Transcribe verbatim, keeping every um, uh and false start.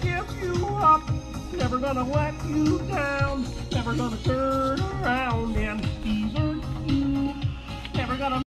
give you up, never gonna let you down, never gonna turn around and desert you, never gonna